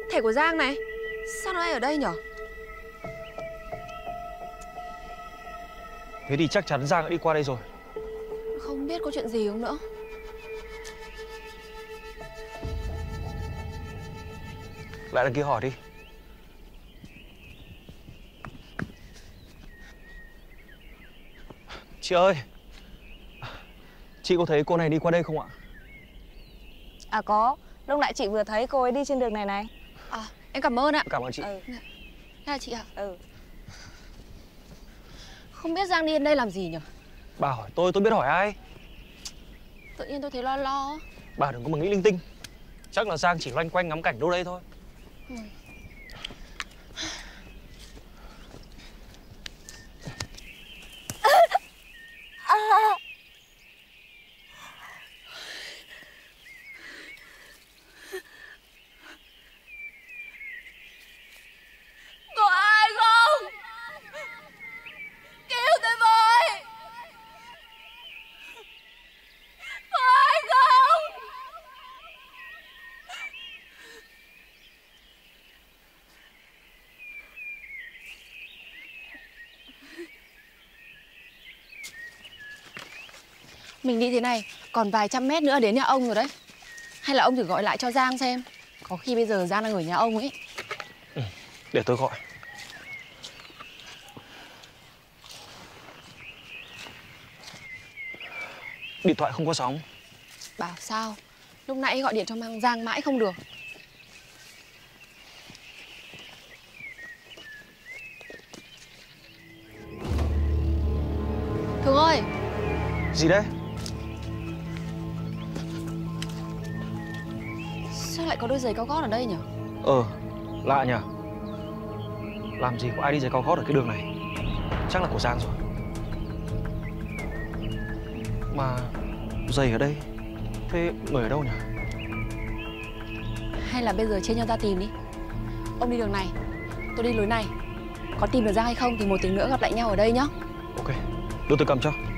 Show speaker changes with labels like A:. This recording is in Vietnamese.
A: Thẻ của Giang này. Sao nó lại ở đây nhở?
B: Thế thì chắc chắn Giang đã đi qua đây rồi.
A: Không biết có chuyện gì không nữa.
B: Lại đằng kia hỏi đi. Chị ơi, chị có thấy cô này đi qua đây không ạ?
C: À có, lúc nãy chị vừa thấy cô ấy đi trên đường này này.
A: À, em cảm ơn ạ.
B: Cảm ơn chị.
A: Thế là chị ạ?
C: Ừ.
A: Không biết Giang đi đến đây làm gì nhở?
B: Bà hỏi tôi biết hỏi ai.
A: Tự nhiên tôi thấy lo lo.
B: Bà đừng có mà nghĩ linh tinh. Chắc là Giang chỉ loanh quanh ngắm cảnh đâu đây thôi.
A: Có ai không? Cứu tôi với! Có ai không? Mình đi thế này, còn vài trăm mét nữa đến nhà ông rồi đấy. Hay là ông thử gọi lại cho Giang xem. Có khi bây giờ Giang đang ở nhà ông ấy.
B: Để tôi gọi. Điện thoại không có sóng.
A: Bảo sao? Lúc nãy gọi điện cho Mang Giang mãi không được. Thương ơi!
B: Gì đấy?
A: Sao lại có đôi giày cao gót ở đây nhỉ?
B: Lạ nhỉ. Làm gì có ai đi giày cao gót ở cái đường này. Chắc là của Giang rồi. Mà giày ở đây, thế người ở đâu nhỉ?
A: Hay là bây giờ chia nhau ra tìm đi. Ông đi đường này, tôi đi lối này. Có tìm được Giang hay không thì một tí nữa gặp lại nhau ở đây nhá.
B: Ok, đưa tôi cầm cho.